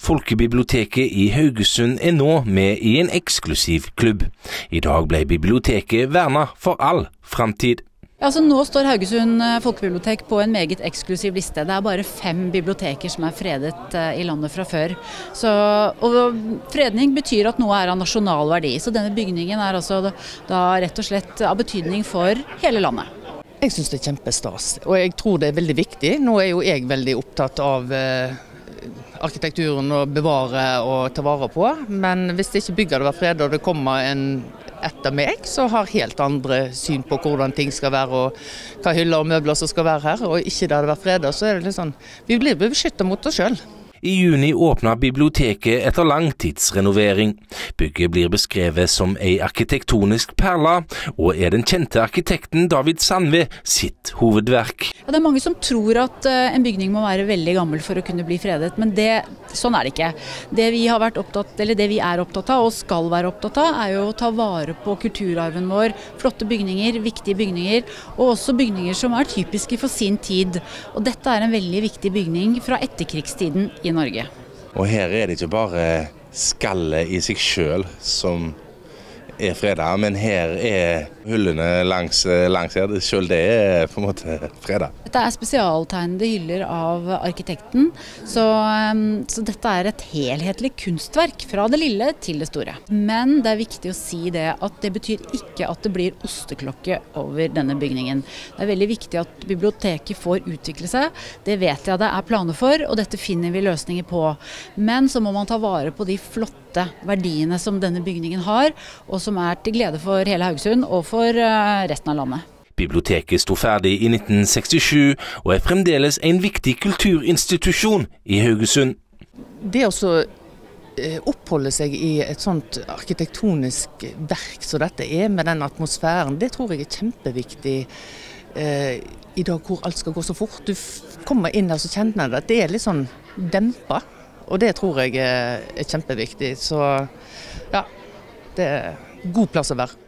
Folkebiblioteket i Haugesund er nå med i en eksklusiv klubb. I dag ble biblioteket vernet for all framtid. Altså, nå står Haugesund folkebibliotek på en meget eksklusiv liste. Det er bare 5 biblioteker som er fredet i landet fra før. Og fredning betyr at noe er av nasjonal verdi. Så denne bygningen er altså da rett og slett av betydning for hele landet. Jeg synes det er kjempestas, og jeg tror det er veldig viktig. Nå er jo jeg veldig opptatt av arkitekturen å bevare og ta vare på. Men hvis det ikke bygger det var fredet og det kommer en etter meg, så har helt andre syn på hvordan ting skal være og hva hyller og møbler som skal være her. Og ikke da det var fredet, så er det litt sånn, vi blir beskyttet mot oss selv. I juni åpnet biblioteket etter langtidsrenovering. Bygget blir beskrevet som en arkitektonisk perle, og er den kjente arkitekten David Sandve sitt hovedverk. Ja, det er mange som tror at en bygning må være veldig gammel for å kunne bli fredet, men sånn er det ikke. Det vi er opptatt av og skal være opptatt av, er jo å ta vare på kulturarven vår, flotte bygninger, viktige bygninger, og også bygninger som er typiske for sin tid. Og dette er en veldig viktig bygning fra etterkrigstiden i Norge. Og her er det ikke bare skallet i seg selv som er fredet, men her er hyllene langs her, selv det er på en måte fredet. Dette er spesialtegnede hyller av arkitekten, så dette er et helhetlig kunstverk fra det lille til det store. Men det er viktig å si det at det betyr ikke at det blir osteklokke over denne bygningen. Det er veldig viktig at biblioteket får utvikle seg. Det vet jeg det er planer for, og dette finner vi løsninger på. Men så må man ta vare på de flotte verdiene som denne bygningen har, og som er til glede for hele Haugesund og for resten av landet. Biblioteket sto ferdig i 1967 og er fremdeles en viktig kulturinstitusjon i Haugesund. Det å oppholde seg i et sånt arkitektonisk verk som dette er, med den atmosfæren, det tror jeg er kjempeviktig i dag hvor alt skal gå så fort. Du kommer inn der så kjenner det er litt sånn dempet, og det tror jeg er kjempeviktig. Så ja, det er god plass å være.